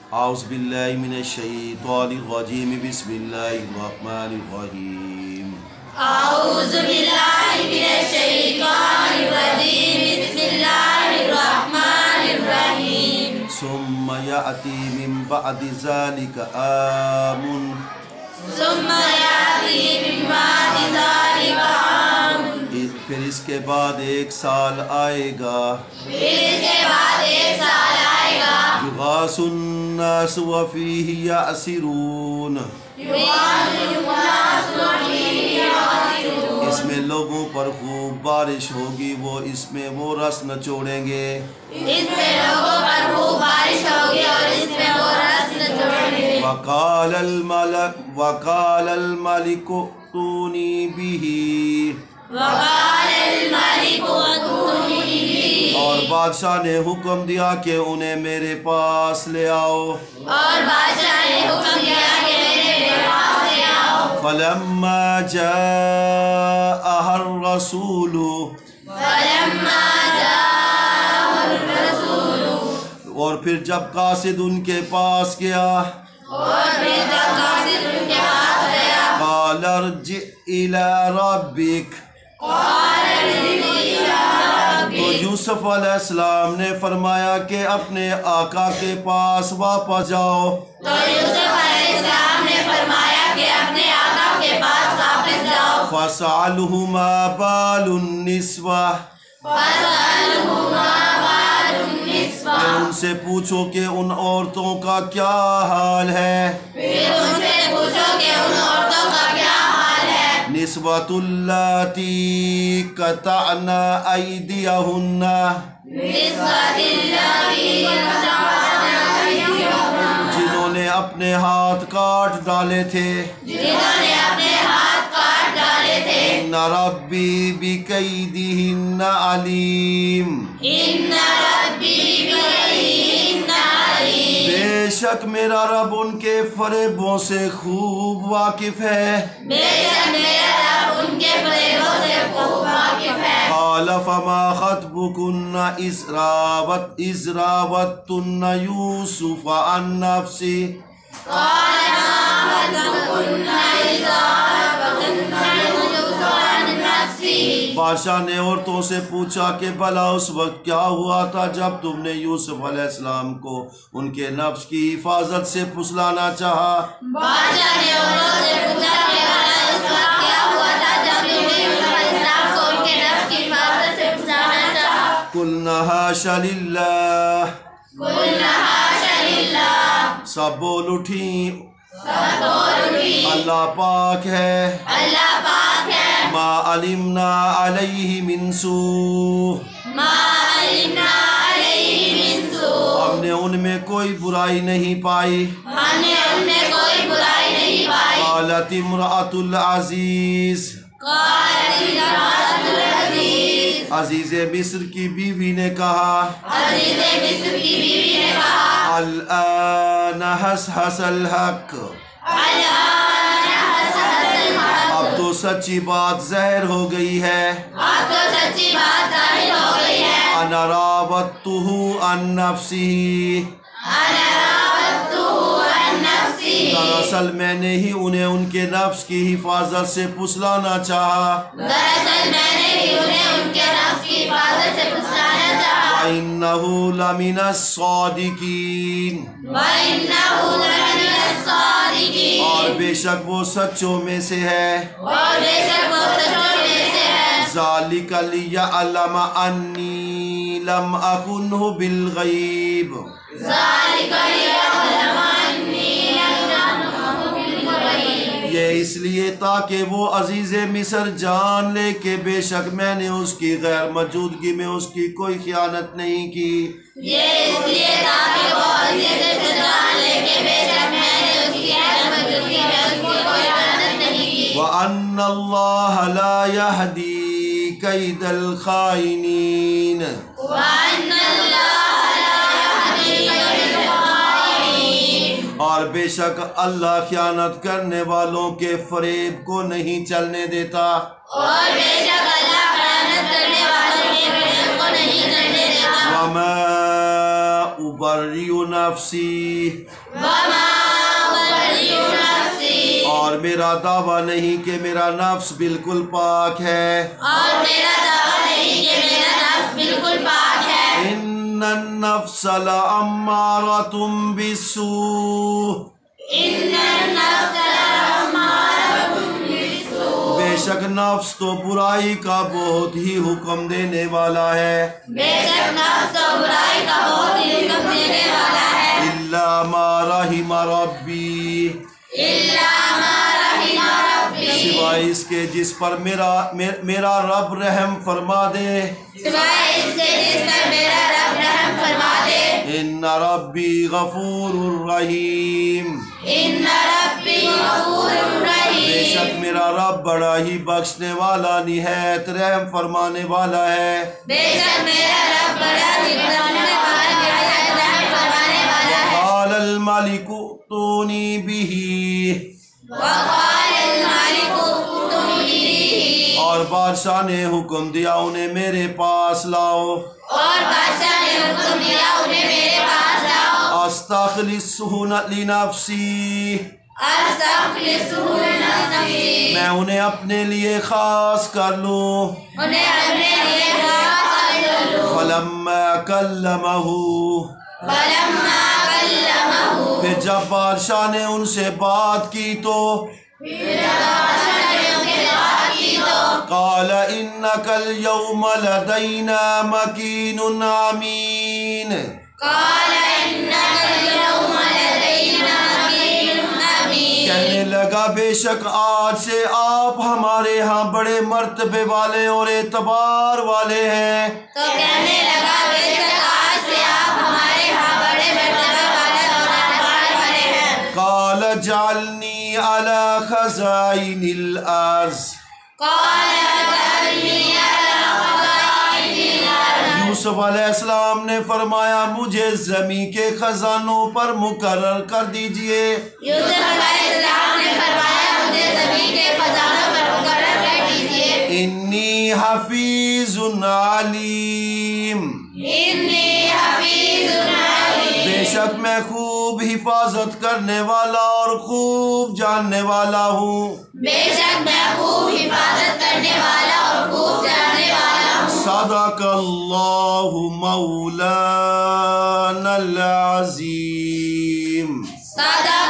اعوذ باللہ من الشیطان الرجیم بسم اللہ الرحمن الرحیم اعوذ باللہ من الشیطان الرجیم بسم اللہ الرحمن الرحیم ثم یأتی من بعد ذلك عام پھر اس کے بعد ایک سال آئے گا یغاث الناس وفیہ یعصرون اس میں لوگوں پر خوب بارش ہوگی وہ اس میں وہ رس نچوڑیں گے وقال الملک ائتونی بہ اور بادشاہ نے حکم دیا کہ انہیں میرے پاس لے آؤ فلما جاءها الرسول اور پھر جب قاصد ان کے پاس گیا قال ارجع الى ربک تو یوسف علیہ السلام نے فرمایا کہ اپنے آقا کے پاس واپس جاؤ فَاسْأَلْهُ مَا بَالُ النِّسْوَةِ ان سے پوچھو کہ ان عورتوں کا کیا حال ہے نسوۃ اللاتی قطعن ایدیہن جنہوں نے اپنے ہاتھ کاٹ ڈالے تھے ان ربی بکیدہن علیم بے شک میرا رب ان کے فریبوں سے خوب واقف ہے قال فما خطبكن إذ راوتن يوسف عن نفسه بادشاہ نے عورتوں سے پوچھا کہ بھلا اس وقت کیا ہوا تھا جب تم نے یوسف علیہ السلام کو ان کے نفس کی حفاظت سے پھسلانا چاہا بادشاہ نے عورتوں سے پوچھا کہ بھلا اس وقت کیا ہوا تھا جب تم نے یوسف علیہ السلام کو ان کے نفس کی حفاظت سے پھسلانا چاہا قلنا حاش للہ سب بول اٹھیں اللہ پاک ہے ما علمنا علیہ من سوء ہم نے ان میں کوئی برائی نہیں پائی قالت امرأۃ العزیز عزیز مصر کی بیوی نے کہا الآن حسحس الحق اب تو سچی بات ظاہر ہو گئی ہے انا راودتہ عن نفسہ دراصل میں نے ہی انہیں ان کے نفس کی حفاظت سے پھسلانا چاہا وَإِنَّهُ لَمِنَ الصَّادِقِينَ اور بے شک وہ سچوں میں سے ہے ذَلِكَ لِيَعْلَمَ أَنِّي لَمْ أَخُنْهُ بِالْغَيْبِ یہ اس لیے تاکہ وہ عزیز مصر جان لے کہ بے شک میں نے اس کی غیر موجودگی میں اس کی کوئی خیانت نہیں کی وَأَنَّ اللَّهَ لَا يَهْدِي كَيْدَ الْخَائِنِينَ اور بے شک اللہ خیانت کرنے والوں کے فریب کو نہیں چلنے دیتا وَمَا उबर्रिउ नफ्सी, वमा उबर्रिउ नफ्सी, और मेरा दावा नहीं कि मेरा नफ्स बिल्कुल पाक है, और मेरा दावा नहीं कि मेरा नफ्स बिल्कुल पाक है। इन्नन नफ्स लअम्मारतुम बिस्सू, इन्नन नफ्स लअम्मारतुम बिस्सू, बेशक नफ्स तो बुराई का बहुत ही हुक्म देने वाला है, बेशक नफ्स तो बुराई का बहुत ही हुक्म देने वाला है। इल्ला मा रहिमा रब्बी, इल्ला मा रहिमा रब्बी, सिवाय इसके जिस पर मेरा रब रहम फरमा दे, सिवाय इसके जिस पर मेरा रब रहम फरमा दे। इन्ना रब्बी गफूरुर रहीम, इन्ना रब्बी गफूरुर रहीम, बेशक मेरा रब बड़ा ही बख्शने वाला निहायत रहम फरमाने वाला है। बेशक मेरा रब बड़ा ही बख्शने वाला निहायत रहम फरमाने वाला है। क़ालल मलिकु तूनी बिही, वक़ाल अल मालिकु ऊतूनी बिही, और बादशाह ने हुक्म दिया उन्हें मेरे पास लाओ, और बादशाह ने हुक्म दिया उन्हें मेरे पास लाओ। अस्तखलिसहु लिनफ्सी, अस्तखलिसहु लिनफ्सी, मैं उन्हें अपने लिए खास कर लूं। उन्हें अपने लिए खास कर लूं। फलम्मा कल्लमहु, फलम्मा कल्लमहु, फिर जब बादशाह ने उनसे बात की तो क़ाल इन्नकल यौम लदैना मकीनुन अमीन, क़ाल इन्नकल यौम लदैना मकीनुन अमीन, कहने लगा बेशक आज से आप हमारे यहाँ बड़े मर्तबे वाले और एतबार वाले हैं। तो कहने लगा बेशक आज से आप हमारे यहाँ बड़े मर्तबे वाले और एतबार वाले हैं। क़ाल जअलनी अला खज़ाइनिल अर्ज़, क़ाल जअलनी अला खज़ाइनिल अर्ज़, यूसुफ अलैहिस्सलाम ने फरमाया मुझे ज़मीं के खजानों पर मुकर्रर कर दीजिए। यूसुफ अलैहिस्सलाम ने फरमाया मुझे ज़मीन के खजानों पर मुकर्रर कर दीजिए। इन्नी हफीजुन अलीम, इन्नी हफीजुन अलीम, बेशक मैं खूब हिफाजत करने वाला और खूब जानने वाला हूँ। बेशक मैं खूब हिफाजत करने वाला और खूब जानने वाला हूँ। सदक़ल्लाहु मौलानल अज़ीम। सदक़